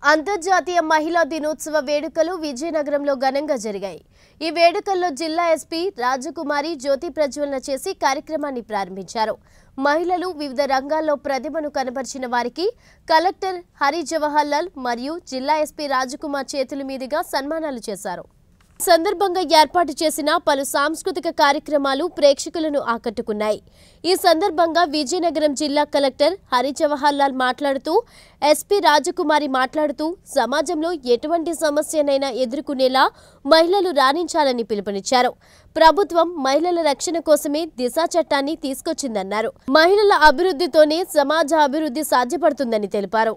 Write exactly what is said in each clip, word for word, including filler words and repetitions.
అంతర్జాతీయ మహిళా దినోత్సవ వేడుకలు విజయనగరంలో ఘనంగా జరిగాయి। ఈ వేడుకల్లో జిల్లా ఎస్పీ రాజకుమారి జ్యోతి ప్రజ్వలన చేసి కార్యక్రమాన్ని ప్రారంభించారు। మహిళలు వివిధ రంగాల్లో ప్రతిభను కనబర్చిన వారికి కలెక్టర్ హరి జవహర్లాల్ మరియు జిల్లా ఎస్పీ రాజకుమార్ చేతుల మీదుగా సన్మానాలు చేశారు। సందర్భంగా ఏర్పాటు చేసిన పలు సాంస్కృతిక కార్యక్రమాలు ప్రేక్షకులను ఆకట్టుకున్నాయి। ఈ సందర్భంగా విజయనగరం జిల్లా కలెక్టర్ హరి జవహర్లాల్ మాట్లాడుతూ ఎస్పీ రాజకుమారి మాట్లాడుతూ సమాజంలో ఎటువంటి సమస్యనైనా ఎదుర్కొనేలా మహిళలు రాణించాలని పిలుపునిచ్చారు। ప్రభుత్వం మహిళల రక్షణ కోసమే దిశా చట్టాన్ని తీసుకొచ్చిందన్నారు। మహిళల అభివృద్ధితోనే సమాజ అభివృద్ధి సాధ్యపడుతుందని తెలిపారు।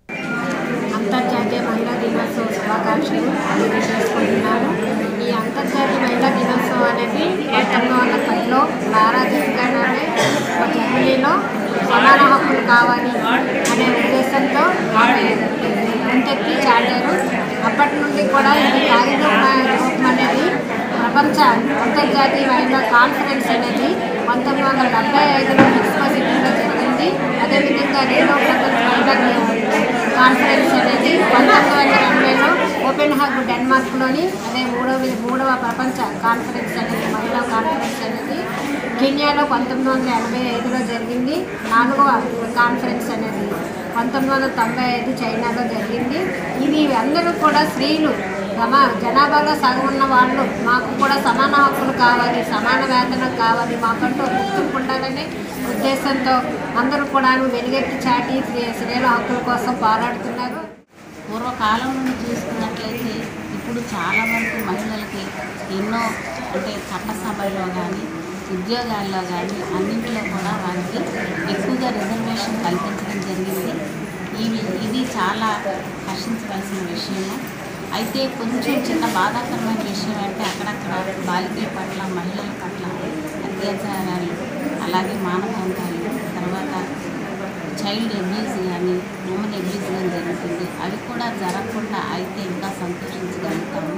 అంతర్జాతీయ మహిళా దినోత్సవ శుభాకాంక్షలు తెలియజేసుకుంటున్నాను। ఈ అంతర్జాతీయ మహిళా దినోత్సవం అనేది పంతొమ్మిది వందల పదిలో భారతదేశంలోనే జర్మనీలో సమాన హక్కులు కావాలి అనే ఉద్దేశంతో ఆమె ముందెత్తి చాటారు। అప్పటి నుండి కూడా ఇది కార్యక్రమం అనేది ప్రపంచ అంతర్జాతీయ మహిళా కాన్ఫరెన్స్ అనేది పంతొమ్మిది వందల డెబ్బై ఐదులో మెక్సికో సిటీలో జరిగింది। అదేవిధంగా రేలో ప్రపంచ మహిళా కాన్ఫరెన్స్ అనేది పంతొమ్మిది వందల ఎనభైలో ఓపెన్ హాగ్ డెన్మార్క్లోని అదే మూడవ మూడవ ప్రపంచ కాన్ఫరెన్స్ అనేది మహిళా కాన్ఫరెన్స్ అనేది కెన్యాలో పంతొమ్మిది వందల ఎనభై ఐదులో జరిగింది। నాలుగవ కాన్ఫరెన్స్ అనేది పంతొమ్మిది వందల తొంభై ఐదు చైనాలో జరిగింది। ఇది అందరూ కూడా స్త్రీలు సమా జనాభాలో సగం ఉన్న వాళ్ళు మాకు కూడా సమాన హక్కులు కావాలి, సమాన వేతనం కావాలి, మాకంటూ గుర్తింపు ఉండాలనే ఉద్దేశంతో అందరూ కూడా వెలుగెత్తి చాటి స్త్రీల హక్కుల కోసం పోరాడుతున్నారు। పూర్వకాలం నుండి చూసుకున్నట్లయితే ఇప్పుడు చాలా వరకు మహిళలకి ఎన్నో అంటే చట్టసభల్లో కానీ ఉద్యోగాల్లో కానీ అన్నింటిలో కూడా వారికి ఎక్కువగా రిజర్వేషన్ కల్పించడం జరిగింది। ఇవి ఇది చాలా హర్షించవలసిన విషయము। అయితే కొంచెం చిన్న బాధాకరమైన విషయం అంటే అక్కడక్కడ బాలికల పట్ల మహిళల పట్ల అత్యాచారాలు అలాగే మానభంగాలు తర్వాత చైల్డ్ అబ్యూస్ కానీ ఉమెన్ అబ్యూస్ కానీ జరుగుతుంది। అవి కూడా జరగకుండా అయితే ఇంకా సంతోషించగలుగుతాము।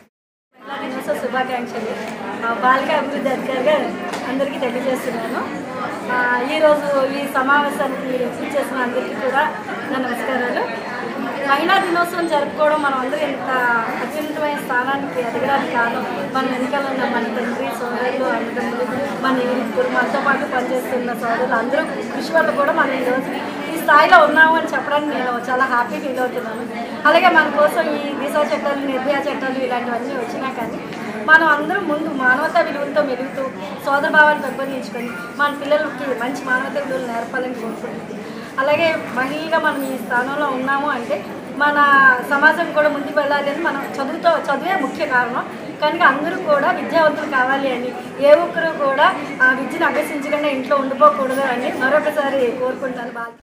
శుభాకాంక్షలు బాలిక అభివృద్ధి అధికారిగా అందరికీ తెలియజేస్తున్నాను। ఈరోజు ఈ సమావేశానికి ఇచ్చేసిన అందరికీ కూడా నా నమస్కారాలు। మహిళా దినోత్సవం జరుపుకోవడం మనం అందరూ ఇంత అత్యున్నతమైన స్థానానికి ఎదగడానికి కారణం మన వెనుకల ఉన్న మన తండ్రి సోదరులు అన్నదమ్ములు మన ఇప్పుడు మనతో పాటు పనిచేస్తున్న సోదరులు అందరూ కృషి వల్ల కూడా మనం ఈరోజు ఈ స్థాయిలో ఉన్నాము అని చెప్పడానికి నేను చాలా హ్యాపీ ఫీల్ అవుతున్నాను। అలాగే మన కోసం ఈ దిశా చట్టాలు నిర్భయ చట్టాలు ఇలాంటివన్నీ వచ్చినా కానీ మనం అందరం ముందు మానవతా విలువలతో మెలుగుతూ సోదర భావాన్ని పెంపొందించుకొని మన పిల్లలకి మంచి మానవతా విలువలు నేర్పాలని కోరుకుంటుంది। అలాగే మహిళగా మనం ఈ స్థానంలో ఉన్నాము అంటే మన సమాజం కూడా ముందుకు వెళ్ళాలి అని మనం చదువుతో చదువే ముఖ్య కారణం కనుక అందరూ కూడా విద్యావంతులు కావాలి అని ఏ ఒక్కరూ కూడా విద్యను అభ్యసించకుండా ఇంట్లో ఉండిపోకూడదు అని మరొకసారి కోరుకుంటాను।